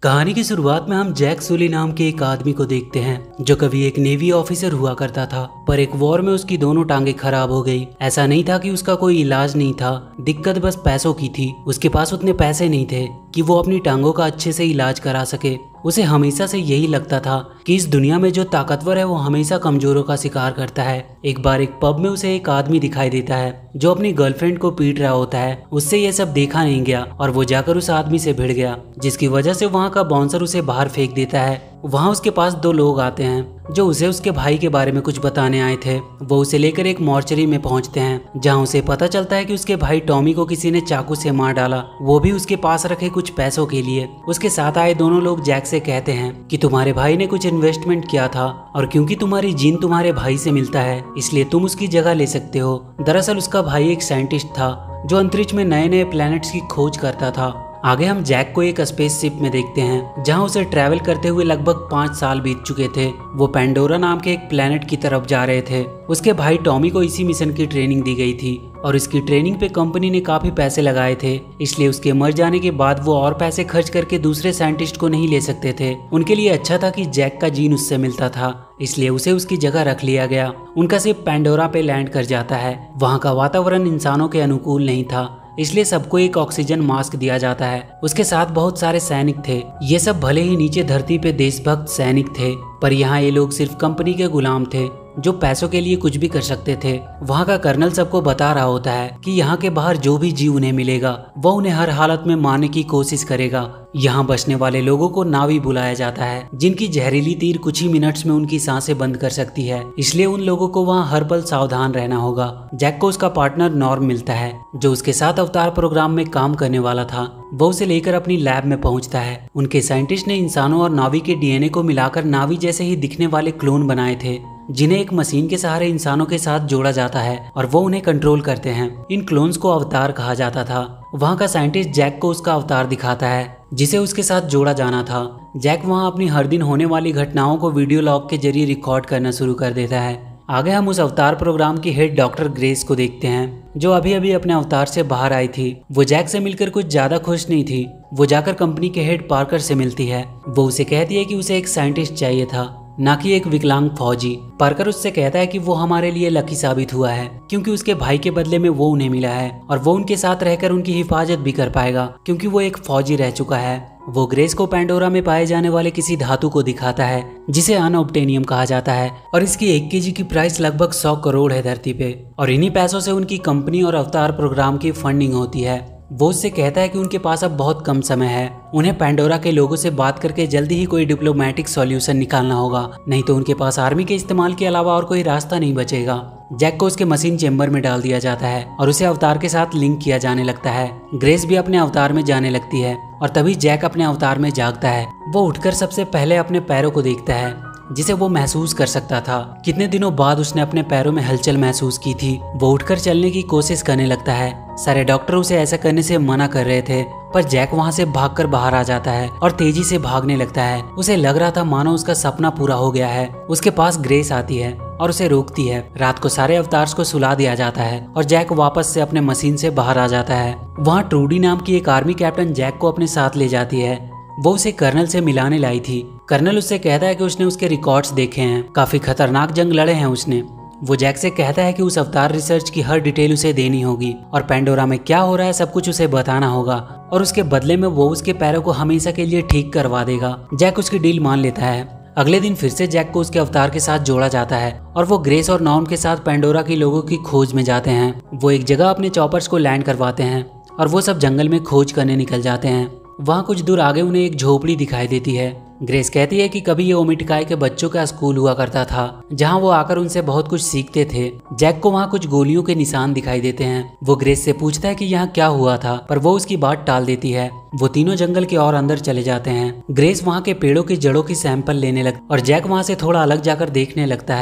कहानी की शुरुआत में हम जैक सुली नाम के एक आदमी को देखते हैं जो कभी एक नेवी ऑफिसर हुआ करता था, पर एक वॉर में उसकी दोनों टांगे खराब हो गई। ऐसा नहीं था कि उसका कोई इलाज नहीं था, दिक्कत बस पैसों की थी। उसके पास उतने पैसे नहीं थे कि वो अपनी टांगों का अच्छे से इलाज करा सके। उसे हमेशा से यही लगता था कि इस दुनिया में जो ताकतवर है वो हमेशा कमजोरों का शिकार करता है। एक बार एक पब में उसे एक आदमी दिखाई देता है जो अपनी गर्लफ्रेंड को पीट रहा होता है। उससे ये सब देखा नहीं गया और वो जाकर उस आदमी से भिड़ गया, जिसकी वजह से वहाँ का बाउंसर उसे बाहर फेंक देता है। वहाँ उसके पास दो लोग आते हैं जो उसे उसके भाई के बारे में कुछ बताने आए थे। वो उसे लेकर एक मॉर्चरी में पहुंचते हैं जहाँ उसे पता चलता है कि उसके भाई टॉमी को किसी ने चाकू से मार डाला, वो भी उसके पास रखे कुछ पैसों के लिए। उसके साथ आए दोनों लोग जैक से कहते हैं कि तुम्हारे भाई ने कुछ इन्वेस्टमेंट किया था और क्योंकि तुम्हारी जीन तुम्हारे भाई से मिलता है इसलिए तुम उसकी जगह ले सकते हो। दरअसल उसका भाई एक साइंटिस्ट था जो अंतरिक्ष में नए नए प्लैनेट्स की खोज करता था। आगे हम जैक को एक स्पेसशिप में देखते हैं जहां उसे ट्रैवल करते हुए लगभग 5 साल बीत चुके थे। वो पेंडोरा नाम के एक प्लेनेट की तरफ जा रहे थे। उसके भाई टॉमी को इसी मिशन की ट्रेनिंग दी गई थी और इसकी ट्रेनिंग पे कंपनी ने काफी पैसे लगाए थे, इसलिए उसके मर जाने के बाद वो और पैसे खर्च करके दूसरे साइंटिस्ट को नहीं ले सकते थे। उनके लिए अच्छा था कि जैक का जीन उससे मिलता था, इसलिए उसे उसकी जगह रख लिया गया। उनका शिप पेंडोरा पे लैंड कर जाता है। वहाँ का वातावरण इंसानों के अनुकूल नहीं था, इसलिए सबको एक ऑक्सीजन मास्क दिया जाता है। उसके साथ बहुत सारे सैनिक थे। ये सब भले ही नीचे धरती पे देशभक्त सैनिक थे, पर यहाँ ये लोग सिर्फ कंपनी के गुलाम थे जो पैसों के लिए कुछ भी कर सकते थे। वहाँ का कर्नल सबको बता रहा होता है कि यहाँ के बाहर जो भी जीव उन्हें मिलेगा वो उन्हें हर हालत में मारने की कोशिश करेगा। यहाँ बचने वाले लोगों को नावी बुलाया जाता है जिनकी जहरीली तीर कुछ ही मिनट्स में उनकी सांसें बंद कर सकती है, इसलिए उन लोगों को वहाँ हर पल सावधान रहना होगा। जैक को उसका पार्टनर नॉर्म मिलता है जो उसके साथ अवतार प्रोग्राम में काम करने वाला था। वो उसे लेकर अपनी लैब में पहुंचता है। उनके साइंटिस्ट ने इंसानों और नावी के डीएनए को मिलाकर नावी जैसे ही दिखने वाले क्लोन बनाए थे जिन्हें एक मशीन के सहारे इंसानों के साथ जोड़ा जाता है और वो उन्हें कंट्रोल करते हैं। इन क्लोन्स को अवतार कहा जाता था। वहाँ का साइंटिस्ट जैक को उसका अवतार दिखाता है जिसे उसके साथ जोड़ा जाना था। जैक वहाँ अपनी हर दिन होने वाली घटनाओं को वीडियो लॉग के जरिए रिकॉर्ड करना शुरू कर देता है। आगे हम उस अवतार प्रोग्राम की हेड डॉक्टर ग्रेस को देखते हैं जो अभी अभी अपने अवतार से बाहर आई थी। वो जैक से मिलकर कुछ ज्यादा खुश नहीं थी। वो जाकर कंपनी के हेड पार्कर से मिलती है। वो उसे कहती है कि उसे एक साइंटिस्ट चाहिए था, ना कि एक विकलांग फौजी। पार्कर उससे कहता है कि वो हमारे लिए लकी साबित हुआ है क्योंकि उसके भाई के बदले में वो उन्हें मिला है और वो उनके साथ रहकर उनकी हिफाजत भी कर पाएगा क्योंकि वो एक फौजी रह चुका है। वो ग्रेस को पेंडोरा में पाए जाने वाले किसी धातु को दिखाता है जिसे अनऑब्टेनियम कहा जाता है और इसकी 1 केजी की प्राइस लगभग 100 करोड़ है धरती पे, और इन्हीं पैसों से उनकी कंपनी और अवतार प्रोग्राम की फंडिंग होती है। वो उससे कहता है कि उनके पास अब बहुत कम समय है, उन्हें पेंडोरा के लोगों से बात करके जल्दी ही कोई डिप्लोमेटिक सॉल्यूशन निकालना होगा, नहीं तो उनके पास आर्मी के इस्तेमाल के अलावा और कोई रास्ता नहीं बचेगा। जैक को उसके मशीन चेम्बर में डाल दिया जाता है और उसे अवतार के साथ लिंक किया जाने लगता है। ग्रेस भी अपने अवतार में जाने लगती है और तभी जैक अपने अवतार में जागता है। वो उठकर सबसे पहले अपने पैरों को देखता है जिसे वो महसूस कर सकता था। कितने दिनों बाद उसने अपने पैरों में हलचल महसूस की थी। वो उठकर चलने की कोशिश करने लगता है। सारे डॉक्टर उसे ऐसा करने से मना कर रहे थे, पर जैक वहाँ से भागकर बाहर आ जाता है और तेजी से भागने लगता है। उसे लग रहा था मानो उसका सपना पूरा हो गया है। उसके पास ग्रेस आती है और उसे रोकती है। रात को सारे अवतार्स को सुला दिया जाता है और जैक वापस से अपने मशीन से बाहर आ जाता है। वहाँ ट्रूडी नाम की एक आर्मी कैप्टन जैक को अपने साथ ले जाती है। वो उसे कर्नल से मिलाने लाई थी। कर्नल उससे कहता है कि उसने उसके रिकॉर्ड्स देखे हैं, काफी खतरनाक जंग लड़े हैं उसने। वो जैक से कहता है कि उस अवतार रिसर्च की हर डिटेल उसे देनी होगी और पेंडोरा में क्या हो रहा है सब कुछ उसे बताना होगा, और उसके बदले में वो उसके पैरों को हमेशा के लिए ठीक करवा देगा। जैक उसकी डील मान लेता है। अगले दिन फिर से जैक को उसके अवतार के साथ जोड़ा जाता है और वो ग्रेस और नॉर्म के साथ पेंडोरा के लोगों की खोज में जाते हैं। वो एक जगह अपने चॉपर्स को लैंड करवाते हैं और वो सब जंगल में खोज करने निकल जाते हैं। वहाँ कुछ दूर आगे उन्हें एक झोपड़ी दिखाई देती है। ग्रेस कहती है कि कभी ये ओमिटिकाई के बच्चों का स्कूल हुआ करता था जहाँ वो आकर उनसे बहुत कुछ सीखते थे। जैक को वहाँ कुछ गोलियों के निशान दिखाई देते हैं। वो ग्रेस से पूछता है कि यहाँ क्या हुआ था, पर वो उसकी बात टाल देती है। वो तीनों जंगल के और अंदर चले जाते हैं। ग्रेस वहाँ के पेड़ों की जड़ों की सैंपल लेने लगती और जैक वहाँ से थोड़ा अलग जाकर देखने लगता है।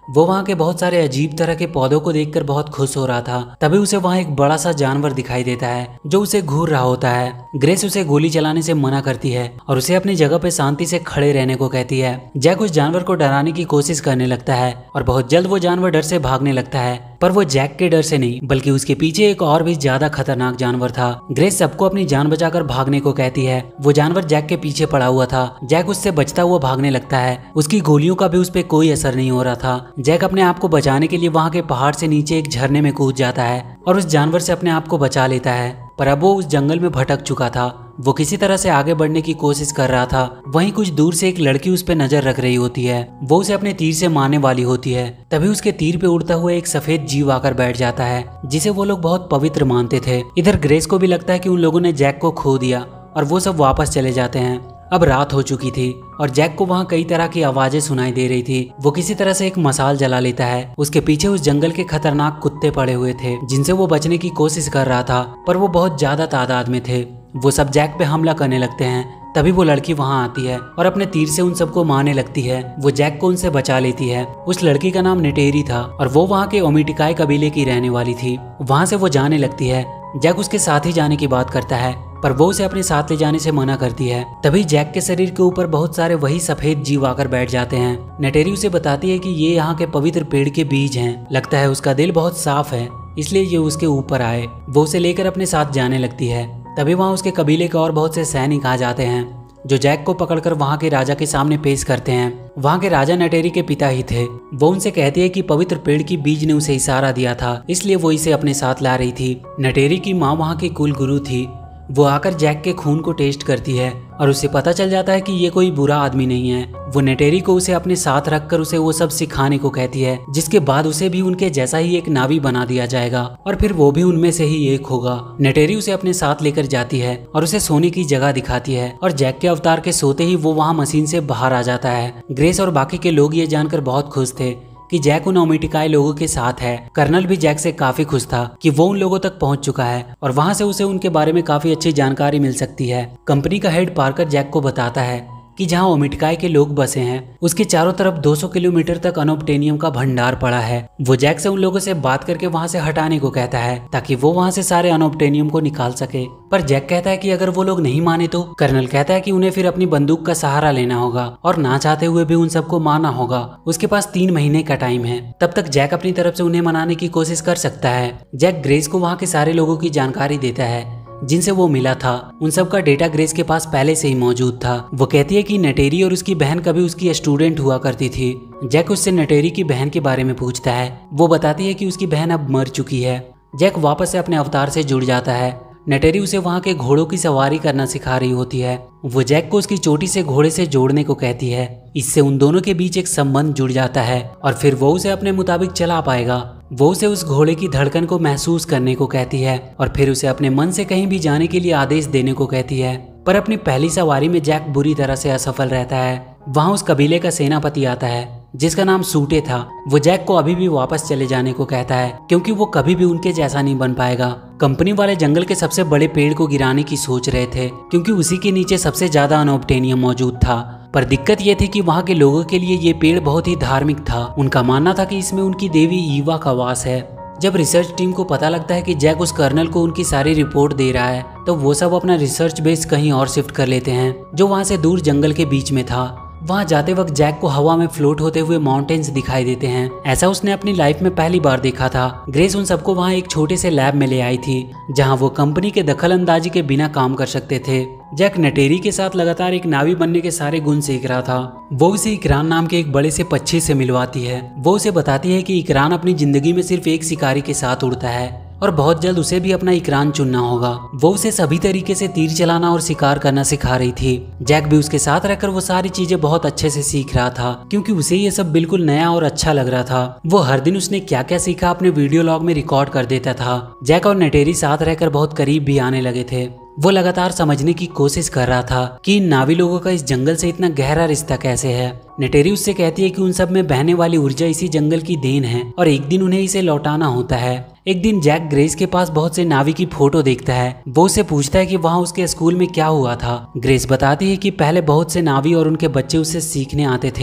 वो वहाँ के बहुत सारे अजीब तरह के पौधों को देखकर बहुत खुश हो रहा था। तभी उसे वहाँ एक बड़ा सा जानवर दिखाई देता है जो उसे घूर रहा होता है। ग्रेस उसे गोली चलाने से मना करती है और उसे अपनी जगह पे शांति से खड़े रहने को कहती है। जैक उस जानवर को डराने की कोशिश करने लगता है और बहुत जल्द वो जानवर डर से भागने लगता है, पर वो जैक के डर से नहीं बल्कि उसके पीछे एक और भी ज्यादा खतरनाक जानवर था। ग्रेस सबको अपनी जान बचाकर भागने को कहती है। वो जानवर जैक के पीछे पड़ा हुआ था। जैक उससे बचता हुआ भागने लगता है। उसकी गोलियों का भी उस पर कोई असर नहीं हो रहा था। जैक अपने आप को बचाने के लिए वहाँ के पहाड़ से नीचे एक झरने में कूद जाता है और उस जानवर से अपने आप को बचा लेता है। पर अब वो उस जंगल में भटक चुका था। वो किसी तरह से आगे बढ़ने की कोशिश कर रहा था। वहीं कुछ दूर से एक लड़की उस पर नजर रख रही होती है। वो उसे अपने तीर से मारने वाली होती है। तभी उसके तीर पे उड़ता हुआ एक सफेद जीव आकर बैठ जाता है जिसे वो लोग बहुत पवित्र मानते थे। इधर ग्रेस को भी लगता है कि उन लोगों ने जैक को खो दिया और वो सब वापस चले जाते हैं। अब रात हो चुकी थी और जैक को वहाँ कई तरह की आवाजें सुनाई दे रही थी। वो किसी तरह से एक मसाल जला लेता है। उसके पीछे उस जंगल के खतरनाक कुत्ते पड़े हुए थे जिनसे वो बचने की कोशिश कर रहा था, पर वो बहुत ज्यादा तादाद में थे। वो सब जैक पे हमला करने लगते हैं। तभी वो लड़की वहाँ आती है और अपने तीर से उन सबको मारने लगती है। वो जैक को उनसे बचा लेती है। उस लड़की का नाम नेटेरी था और वो वहाँ के ओमिटिकाई कबीले की रहने वाली थी। वहाँ से वो जाने लगती है। जैक उसके साथ ही जाने की बात करता है, पर वो उसे अपने साथ ले जाने से मना करती है। तभी जैक के शरीर के ऊपर बहुत सारे वही सफेद जीव आकर बैठ जाते हैं। नेटेरी उसे बताती है कि ये यहाँ के पवित्र पेड़ के बीज हैं। लगता है उसका दिल बहुत साफ है, इसलिए ये उसके ऊपर आए। वो उसे लेकर अपने साथ जाने लगती है। तभी वहाँ उसके कबीले के और बहुत से सैनिक आ जाते हैं जो जैक को पकड़कर वहाँ के राजा के सामने पेश करते हैं। वहाँ के राजा नेटेरी के पिता ही थे। वो उनसे कहती है कि पवित्र पेड़ की बीज ने उसे इशारा दिया था, इसलिए वो इसे अपने साथ ला रही थी। नेटेरी की माँ वहाँ की कुल गुरु थी। वो आकर जैक के खून को टेस्ट करती है और उसे पता चल जाता है कि ये कोई बुरा आदमी नहीं है। वो नेटेरी को उसे अपने साथ रखकर उसे वो सब सिखाने को कहती है, जिसके बाद उसे भी उनके जैसा ही एक नावी बना दिया जाएगा और फिर वो भी उनमें से ही एक होगा। नेटेरी उसे अपने साथ लेकर जाती है और उसे सोने की जगह दिखाती है और जैक के अवतार के सोते ही वो वहाँ मशीन से बाहर आ जाता है। ग्रेस और बाकी के लोग ये जानकर बहुत खुश थे कि जैक उन ओमिटिकाई लोगों के साथ है। कर्नल भी जैक से काफी खुश था कि वो उन लोगों तक पहुंच चुका है और वहां से उसे उनके बारे में काफी अच्छी जानकारी मिल सकती है। कंपनी का हेड पार्कर जैक को बताता है कि जहां ओमिटिकाई के लोग बसे हैं उसके चारों तरफ 200 किलोमीटर तक अनोब्टेनियम का भंडार पड़ा है। वो जैक से उन लोगों से बात करके वहां से हटाने को कहता है ताकि वो वहां से सारे अनोब्टेनियम को निकाल सके। पर जैक कहता है कि अगर वो लोग नहीं माने तो कर्नल कहता है कि उन्हें फिर अपनी बंदूक का सहारा लेना होगा और ना चाहते हुए भी उन सबको मारना होगा। उसके पास 3 महीने का टाइम है, तब तक जैक अपनी तरफ से उन्हें मनाने की कोशिश कर सकता है। जैक ग्रेस को वहाँ के सारे लोगों की जानकारी देता है जिनसे वो मिला था। उन सब का डेटा ग्रेस के पास पहले से ही मौजूद था। वो कहती है कि नेटेरी और उसकी बहन कभी उसकी स्टूडेंट हुआ करती थी। जैक उससे नेटेरी की बहन के बारे में पूछता है। वो बताती है कि उसकी बहन अब मर चुकी है। जैक वापस से अपने अवतार से जुड़ जाता है। नेटेरी उसे वहाँ के घोड़ों की सवारी करना सिखा रही होती है। वो जैक को उसकी चोटी से घोड़े से जोड़ने को कहती है। इससे उन दोनों के बीच एक संबंध जुड़ जाता है और फिर वो उसे अपने मुताबिक चला पाएगा। वो उसे उस घोड़े की धड़कन को महसूस करने को कहती है और फिर उसे अपने मन से कहीं भी जाने के लिए आदेश देने को कहती है। पर अपनी पहली सवारी में जैक बुरी तरह से असफल रहता है। वहाँ उस कबीले का सेनापति आता है जिसका नाम सूटे था। वो जैक को अभी भी वापस चले जाने को कहता है क्योंकि वो कभी भी उनके जैसा नहीं बन पाएगा। कंपनी वाले जंगल के सबसे बड़े पेड़ को गिराने की सोच रहे थे क्योंकि उसी के नीचे सबसे ज्यादा अनोब्टेनियम मौजूद था। पर दिक्कत ये थी कि वहाँ के लोगों के लिए ये पेड़ बहुत ही धार्मिक था। उनका मानना था कि इसमें उनकी देवी ईवा का वास है। जब रिसर्च टीम को पता लगता है कि जैक उस कर्नल को उनकी सारी रिपोर्ट दे रहा है तो वो सब अपना रिसर्च बेस कहीं और शिफ्ट कर लेते हैं जो वहाँ से दूर जंगल के बीच में था। वहाँ जाते वक्त जैक को हवा में फ्लोट होते हुए माउंटेन्स दिखाई देते हैं। ऐसा उसने अपनी लाइफ में पहली बार देखा था। ग्रेस उन सबको वहाँ एक छोटे से लैब में ले आई थी जहाँ वो कंपनी के दखल अंदाजी के बिना काम कर सकते थे। जैक नेटेरी के साथ लगातार एक नावी बनने के सारे गुण सीख रहा था। वो उसे इकरान नाम के एक बड़े से पक्षी से मिलवाती है। वो उसे बताती है कि इकरान अपनी जिंदगी में सिर्फ एक शिकारी के साथ उड़ता है और बहुत जल्द उसे भी अपना इकरान चुनना होगा। वो उसे सभी तरीके से तीर चलाना और शिकार करना सिखा रही थी। जैक भी उसके साथ रहकर वो सारी चीजें बहुत अच्छे से सीख रहा था क्योंकि उसे ये सब बिल्कुल नया और अच्छा लग रहा था। वो हर दिन उसने क्या क्या सीखा अपने वीडियो लॉग में रिकॉर्ड कर देता था। जैक और नेटेरी साथ रहकर बहुत करीब भी आने लगे थे। वो लगातार समझने की कोशिश कर रहा था कि इन नावी लोगों का इस जंगल से इतना गहरा रिश्ता कैसे है। नेटेरी उससे कहती है कि उन सब में बहने वाली ऊर्जा इसी जंगल की देन है और एक दिन उन्हें इसे लौटाना होता है। एक दिन जैक ग्रेस के पास बहुत से नावी की फोटो देखता है। वो उससे पूछता है कि वहाँ उसके स्कूल में क्या हुआ था। ग्रेस बताती है कि पहले बहुत से नावी और उनके बच्चे उससे सीखने आते थे।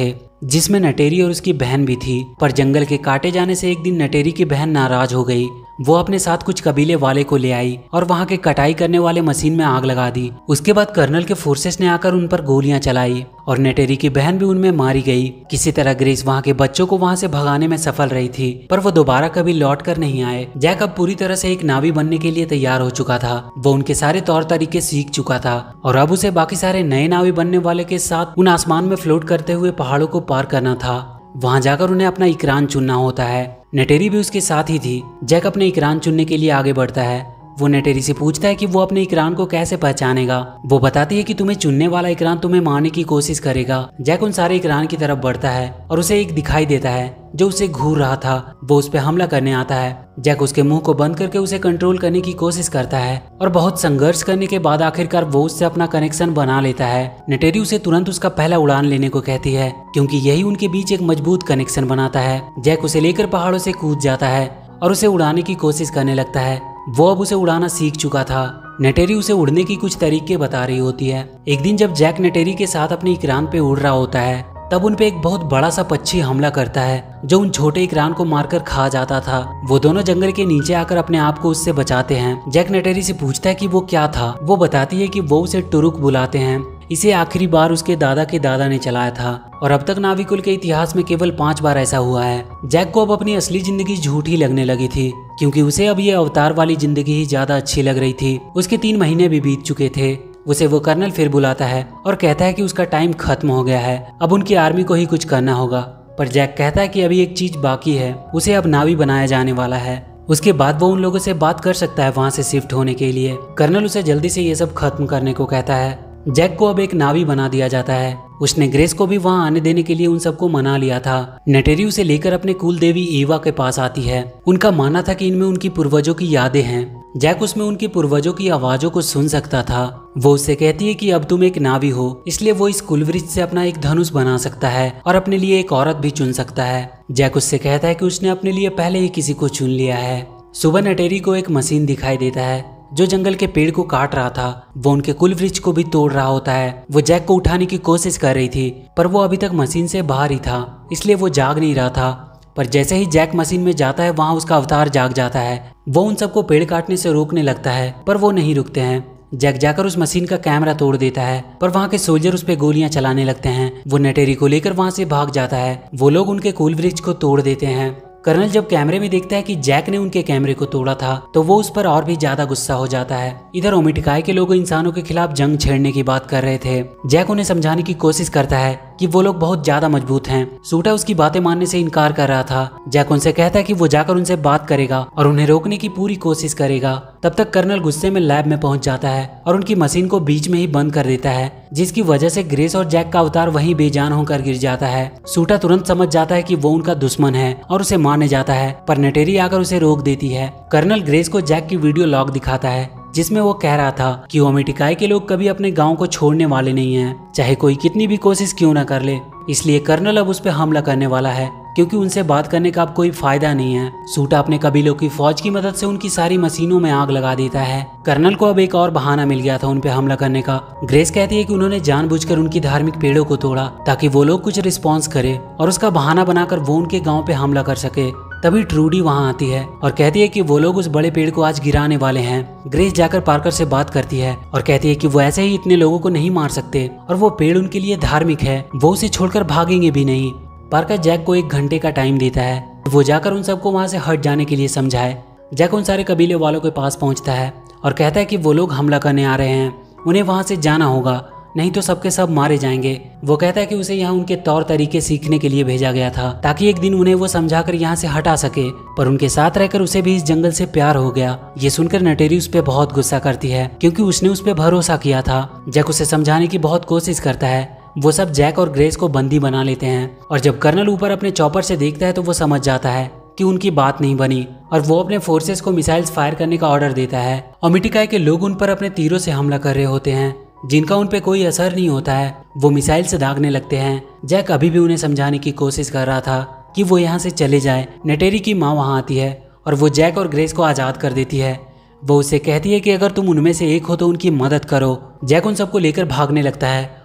जिसमें नटेरी और उसकी बहन भी थी। पर जंगल के काटे जाने से एक दिन नटेरी की बहन नाराज हो गई। वो अपने साथ कुछ कबीले वाले को ले आई और वहाँ के कटाई करने वाले मशीन में आग लगा दी। उसके बाद कर्नल के फोर्सेस ने आकर उन पर गोलियां चलाई और नटेरी की बहन भी उनमें मारी गई। किसी तरह ग्रेस वहाँ के बच्चों को वहाँ से भगाने में सफल रही थी, पर वो दोबारा कभी लौट कर नहीं आए। जैक अब पूरी तरह से एक नावी बनने के लिए तैयार हो चुका था। वो उनके सारे तौर तरीके सीख चुका था और अब उसे बाकी सारे नए नावी बनने वाले के साथ उन आसमान में फ्लोट करते हुए पहाड़ों को पार करना था। वहां जाकर उन्हें अपना इकरान चुनना होता है। नटेरी भी उसके साथ ही थी। जैक अपने इकरान चुनने के लिए आगे बढ़ता है। वो नटेरी से पूछता है कि वो अपने इकरान को कैसे पहचानेगा। वो बताती है कि तुम्हें चुनने वाला इकरान तुम्हें मारने की कोशिश करेगा। जैक उन सारे इकरान की तरफ बढ़ता है और उसे एक दिखाई देता है जो उसे घूर रहा था। वो उस पर हमला करने आता है। जैक उसके मुंह को बंद करके उसे कंट्रोल करने की कोशिश करता है और बहुत संघर्ष करने के बाद आखिरकार वो उससे अपना कनेक्शन बना लेता है। नटेरी उसे तुरंत उसका पहला उड़ान लेने को कहती है क्योंकि यही उनके बीच एक मजबूत कनेक्शन बनाता है। जैक उसे लेकर पहाड़ों से कूद जाता है और उसे उड़ाने की कोशिश करने लगता है। वो अब उसे उड़ाना सीख चुका था। नटेरी उसे उड़ने की कुछ तरीके बता रही होती है। एक दिन जब जैक नटेरी के साथ अपने इकरान पे उड़ रहा होता है तब उन पे एक बहुत बड़ा सा पक्षी हमला करता है जो उन छोटे इकरान को मारकर खा जाता था। वो दोनों जंगल के नीचे आकर अपने आप को उससे बचाते हैं। जैक नटेरी से पूछता है कि वो क्या था। वो बताती है कि वो उसे टुरुक बुलाते हैं। इसे आखिरी बार उसके दादा के दादा ने चलाया था और अब तक नाविकुल के इतिहास में केवल 5 बार ऐसा हुआ है। जैक को अब अपनी असली जिंदगी झूठी लगने लगी थी क्योंकि उसे अब ये अवतार वाली जिंदगी ही ज्यादा अच्छी लग रही थी। उसके 3 महीने भी बीत चुके थे। उसे वो कर्नल फिर बुलाता है और कहता है कि उसका टाइम खत्म हो गया है, अब उनकी आर्मी को ही कुछ करना होगा। पर जैक कहता है कि अभी एक चीज बाकी है, उसे अब नावी बनाया जाने वाला है। उसके बाद वो उन लोगों से बात कर सकता है वहां से शिफ्ट होने के लिए। कर्नल उसे जल्दी से ये सब खत्म करने को कहता है। जैक को अब एक नावी बना दिया जाता है। उसने ग्रेस को भी वहां आने देने के लिए उन सबको मना लिया था। नटेरी उसे लेकर अपने कुल देवी ईवा के पास आती है। उनका मानना था कि इनमें उनकी पूर्वजों की यादें हैं। जैक उसमें उनकी पूर्वजों की आवाजों को सुन सकता था। वो उससे कहती है कि अब तुम एक नावी हो, इसलिए वो इस कुलवृक्ष से अपना एक धनुष बना सकता है और अपने लिए एक औरत भी चुन सकता है। जैक उससे कहता है कि उसने अपने लिए पहले ही किसी को चुन लिया है। सुबह नटेरी को एक मशीन दिखाई देता है जो जंगल के पेड़ को काट रहा था। वो उनके कुल वृक्ष को भी तोड़ रहा होता है। वो जैक को उठाने की कोशिश कर रही थी पर वो अभी तक मशीन से बाहर ही था, इसलिए वो जाग नहीं रहा था। पर जैसे ही जैक मशीन में जाता है वहां उसका अवतार जाग जाता है। वो उन सबको पेड़ काटने से रोकने लगता है पर वो नहीं रुकते हैं। जैक जाकर उस मशीन का कैमरा तोड़ देता है पर वहाँ के सोल्जर उस पर गोलियां चलाने लगते हैं। वो नटेरी को लेकर वहां से भाग जाता है। वो लोग उनके कुल वृक्ष को तोड़ देते हैं। कर्नल जब कैमरे में देखता है कि जैक ने उनके कैमरे को तोड़ा था तो वो उस पर और भी ज्यादा गुस्सा हो जाता है। इधर ओमिटिकाई के लोग इंसानों के खिलाफ जंग छेड़ने की बात कर रहे थे। जैक उन्हें समझाने की कोशिश करता है कि वो लोग बहुत ज्यादा मजबूत हैं। सूटा उसकी बातें मानने से इनकार कर रहा था। जैक उनसे कहता है कि वो जाकर उनसे बात करेगा और उन्हें रोकने की पूरी कोशिश करेगा। तब तक कर्नल गुस्से में लैब में पहुंच जाता है और उनकी मशीन को बीच में ही बंद कर देता है, जिसकी वजह से ग्रेस और जैक का अवतार वहीं बेजान होकर गिर जाता है। सूटा तुरंत समझ जाता है कि वो उनका दुश्मन है और उसे मारने जाता है पर नटेरी आकर उसे रोक देती है। कर्नल ग्रेस को जैक की वीडियो लॉग दिखाता है जिसमें वो कह रहा था कि ओमिटिकाई के लोग कभी अपने गांव को छोड़ने वाले नहीं हैं, चाहे कोई कितनी भी कोशिश क्यों न कर ले। इसलिए कर्नल अब उस पर हमला करने वाला है क्योंकि उनसे बात करने का अब कोई फायदा नहीं है। सूटा अपने कबीलों की फौज की मदद से उनकी सारी मशीनों में आग लगा देता है। कर्नल को अब एक और बहाना मिल गया था उन पे हमला करने का। ग्रेस कहती है कि उन्होंने जानबूझकर उनकी धार्मिक पेड़ों को तोड़ा ताकि वो लोग कुछ रिस्पॉन्स करे और उसका बहाना बनाकर वो उनके गाँव पे हमला कर सके। तभी ट्रूडी वहां आती है और कहती है कि वो लोग उस बड़े पेड़ को आज गिराने वाले हैं। ग्रेस जाकर पार्कर से बात करती है और कहती है कि वो ऐसे ही इतने लोगों को नहीं मार सकते और वो पेड़ उनके लिए धार्मिक है, वो उसे छोड़कर भागेंगे भी नहीं। पार्कर जैक को 1 घंटे का टाइम देता है। वो जाकर उन सबको वहां से हट जाने के लिए समझाए। जैक उन सारे कबीले वालों के पास पहुंचता है और कहता है कि वो लोग हमला करने आ रहे हैं, उन्हें वहां से जाना होगा, नहीं तो सबके सब मारे जाएंगे। वो कहता है कि उसे यहाँ उनके तौर तरीके सीखने के लिए भेजा गया था ताकि एक दिन उन्हें वो समझाकर यहाँ से हटा सके, पर उनके साथ रहकर उसे भी इस जंगल से प्यार हो गया। ये सुनकर नटेरी उस पर बहुत गुस्सा करती है क्योंकि उसने उस पर भरोसा किया था। जैक उसे समझाने की बहुत कोशिश करता है। वो सब जैक और ग्रेस को बंदी बना लेते हैं और जब कर्नल ऊपर अपने चॉपर से देखता है तो वो समझ जाता है कि उनकी बात नहीं बनी और वो अपने फोर्सेस को मिसाइल्स फायर करने का ऑर्डर देता है। ओमिटिकाई के लोग उन पर अपने तीरों से हमला कर रहे होते हैं जिनका उन पे कोई असर नहीं होता है। वो मिसाइल से दागने लगते हैं। जैक अभी भी उन्हें समझाने की कोशिश कर रहा था कि वो यहाँ से चले जाए। नटेरी की माँ वहाँ आती है और वो जैक और ग्रेस को आज़ाद कर देती है। वो उससे कहती है कि अगर तुम उनमें से एक हो तो उनकी मदद करो। जैक उन सबको लेकर भागने लगता है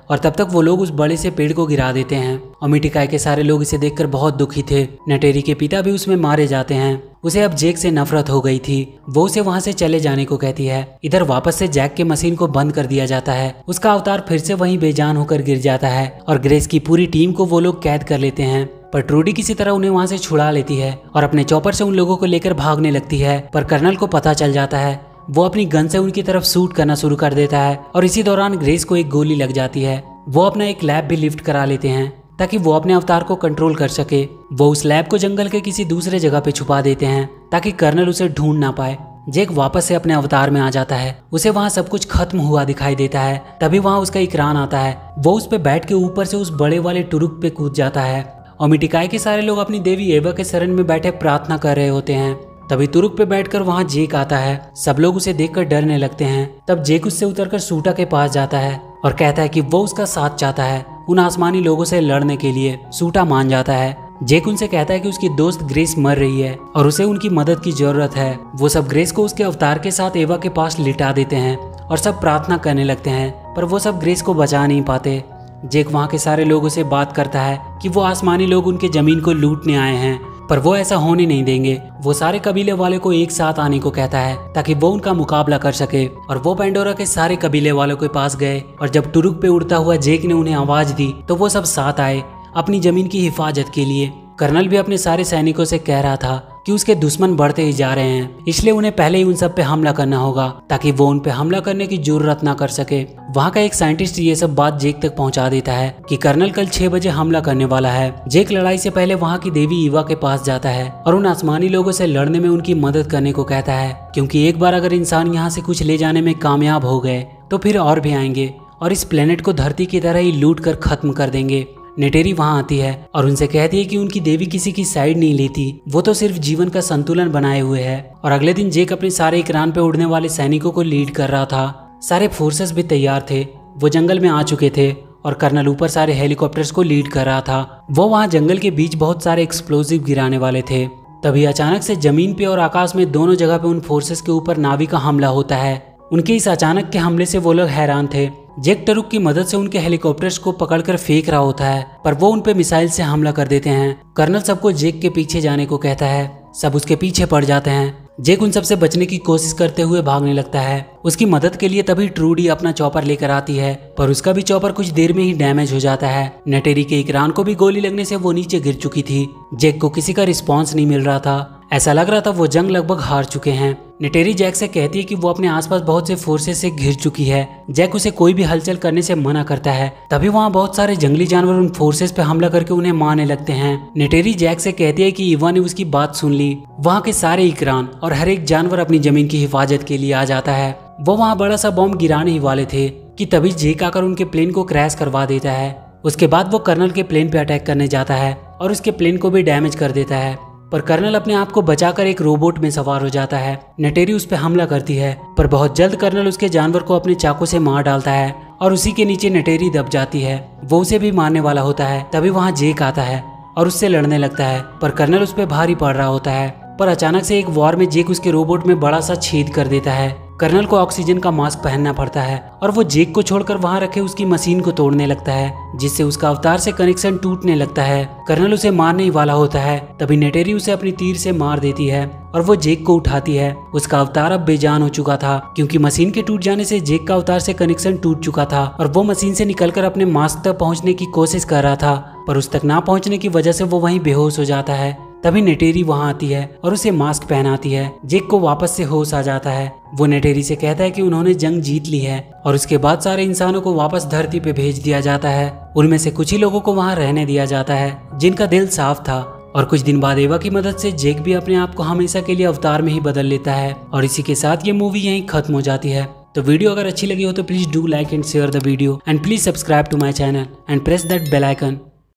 और तब तक वो लोग उस बड़े से पेड़ को गिरा देते हैं और मिटिकाई के सारे लोग इसे देखकर बहुत दुखी थे। नेटेरी के पिता भी उसमें मारे जाते हैं। उसे अब जैक से नफरत हो गई थी। वो उसे वहां से चले जाने को कहती है। इधर वापस से जैक के मशीन को बंद कर दिया जाता है। उसका अवतार फिर से वहीं बेजान होकर गिर जाता है और ग्रेस की पूरी टीम को वो लोग कैद कर लेते हैं। पर ट्रूडी किसी तरह उन्हें वहां से छुड़ा लेती है और अपने चॉपर से उन लोगों को लेकर भागने लगती है। पर कर्नल को पता चल जाता है। वो अपनी गन से उनकी तरफ शूट करना शुरू कर देता है और इसी दौरान ग्रेस को एक गोली लग जाती है। वो अपना एक लैब भी लिफ्ट करा लेते हैं ताकि वो अपने अवतार को कंट्रोल कर सके। वो उस लैब को जंगल के किसी दूसरे जगह पे छुपा देते हैं ताकि कर्नल उसे ढूंढ ना पाए। जैक वापस से अपने अवतार में आ जाता है। उसे वहाँ सब कुछ खत्म हुआ दिखाई देता है। तभी वहाँ उसका इकरान आता है। वो उस पे बैठ के ऊपर से उस बड़े वाले टुरुक पे कूद जाता है और मिटिकाई के सारे लोग अपनी देवी एवा के शरण में बैठे प्रार्थना कर रहे होते हैं। तभी तुरुक पे बैठकर वहाँ जेक आता है। सब लोग उसे देखकर डरने लगते हैं। तब जेक उससे उतरकर सूटा के पास जाता है और कहता है कि वो उसका साथ चाहता है उन आसमानी लोगों से लड़ने के लिए। सूटा मान जाता है। जेक उनसे कहता है कि उसकी दोस्त ग्रेस मर रही है और उसे उनकी मदद की जरूरत है। वो सब ग्रेस को उसके अवतार के साथ एवा के पास लिटा देते हैं और सब प्रार्थना करने लगते हैं, पर वो सब ग्रेस को बचा नहीं पाते। जेक वहाँ के सारे लोगों से बात करता है कि वो आसमानी लोग उनके जमीन को लूटने आए हैं, पर वो ऐसा होने नहीं देंगे। वो सारे कबीले वाले को एक साथ आने को कहता है ताकि वो उनका मुकाबला कर सके। और वो पेंडोरा के सारे कबीले वालों के पास गए और जब टुरुक पे उड़ता हुआ जेक ने उन्हें आवाज दी तो वो सब साथ आए अपनी जमीन की हिफाजत के लिए। कर्नल भी अपने सारे सैनिकों से कह रहा था कि उसके दुश्मन बढ़ते ही जा रहे हैं, इसलिए उन्हें पहले ही उन सब पे हमला करना होगा ताकि वो उन पे हमला करने की जरूरत ना कर सके। वहाँ का एक साइंटिस्ट ये सब बात जेक तक पहुँचा देता है कि कर्नल कल 6 बजे हमला करने वाला है। जेक लड़ाई से पहले वहाँ की देवी ईवा के पास जाता है और उन आसमानी लोगों से लड़ने में उनकी मदद करने को कहता है, क्योंकि एक बार अगर इंसान यहाँ से कुछ ले जाने में कामयाब हो गए तो फिर और भी आएंगे और इस प्लेनेट को धरती की तरह ही लूट कर खत्म कर देंगे। नेटेरी वहां आती है और उनसे कहती है कि उनकी देवी किसी की साइड नहीं लेती, वो तो सिर्फ जीवन का संतुलन बनाए हुए है। और अगले दिन जेक अपने सारे इकरान पे उड़ने वाले सैनिकों को लीड कर रहा था। सारे फोर्सेस भी तैयार थे, वो जंगल में आ चुके थे और कर्नल ऊपर सारे हेलीकॉप्टर्स को लीड कर रहा था। वो वहाँ जंगल के बीच बहुत सारे एक्सप्लोजिव गिराने वाले थे। तभी अचानक से जमीन पे और आकाश में दोनों जगह पे उन फोर्सेस के ऊपर नावी का हमला होता है। उनके इस अचानक के हमले से वो लोग हैरान थे। जेक टरुक की मदद से उनके हेलीकॉप्टर्स को पकड़कर फेंक रहा होता है, पर वो उन पे मिसाइल से हमला कर देते हैं। कर्नल सबको जेक के पीछे जाने को कहता है। सब उसके पीछे पड़ जाते हैं। जेक उन सबसे बचने की कोशिश करते हुए भागने लगता है। उसकी मदद के लिए तभी ट्रूडी अपना चॉपर लेकर आती है, पर उसका भी चॉपर कुछ देर में ही डैमेज हो जाता है। नेटेरी के इकरान को भी गोली लगने से वो नीचे गिर चुकी थी। जेक को किसी का रिस्पॉन्स नहीं मिल रहा था। ऐसा लग रहा था वो जंग लगभग हार चुके हैं। नेटेरी जैक से कहती है कि वो अपने आसपास बहुत से फोर्सेस से घिर चुकी है। जैक उसे कोई भी हलचल करने से मना करता है। तभी वहाँ बहुत सारे जंगली जानवर उन फोर्सेस पे हमला करके उन्हें मारने लगते हैं। नेटेरी जैक से कहती है कि ईवा ने उसकी बात सुन ली। वहाँ के सारे इकरान और हर एक जानवर अपनी जमीन की हिफाजत के लिए आ जाता है। वो वहाँ बड़ा सा बॉम्ब गिराने ही वाले थे कि तभी जेक आकर उनके प्लेन को क्रैश करवा देता है। उसके बाद वो कर्नल के प्लेन पे अटैक करने जाता है और उसके प्लेन को भी डैमेज कर देता है, पर कर्नल अपने आप को बचाकर एक रोबोट में सवार हो जाता है। नेटेरी उस पर हमला करती है, पर बहुत जल्द कर्नल उसके जानवर को अपने चाकू से मार डालता है और उसी के नीचे नेटेरी दब जाती है। वो उसे भी मारने वाला होता है। तभी वहाँ जेक आता है और उससे लड़ने लगता है, पर कर्नल उस पर भारी पड़ रहा होता है। पर अचानक से एक वॉर में जेक उसके रोबोट में बड़ा सा छेद कर देता है। कर्नल को ऑक्सीजन का मास्क पहनना पड़ता है और वो जेक को छोड़कर वहां रखे उसकी मशीन को तोड़ने लगता है, जिससे उसका अवतार से कनेक्शन टूटने लगता है। कर्नल उसे मारने ही वाला होता है, तभी नेटेरी उसे अपनी तीर से मार देती है और वो जेक को उठाती है। उसका अवतार अब बेजान हो चुका था, क्योंकि मशीन के टूट जाने से जेक का अवतार से कनेक्शन टूट चुका था और वो मशीन से निकलकर अपने मास्क तक पहुंचने की कोशिश कर रहा था, पर उस तक ना पहुंचने की वजह से वो वहीं बेहोश हो जाता है। तभी नेटेरी वहां आती है और उसे मास्क पहनाती है। जेक को वापस से होश आ जाता है। वो नेटेरी से कहता है कि उन्होंने जंग जीत ली है और उसके बाद सारे इंसानों को वापस धरती पे भेज दिया जाता है। उनमें से कुछ ही लोगों को वहां रहने दिया जाता है जिनका दिल साफ था। और कुछ दिन बाद एवा की मदद से जेक भी अपने आप को हमेशा के लिए अवतार में ही बदल लेता है। और इसी के साथ ये मूवी यहीं खत्म हो जाती है। तो वीडियो अगर अच्छी लगी हो तो please do like and share the video and please subscribe to my channel and press that bell icon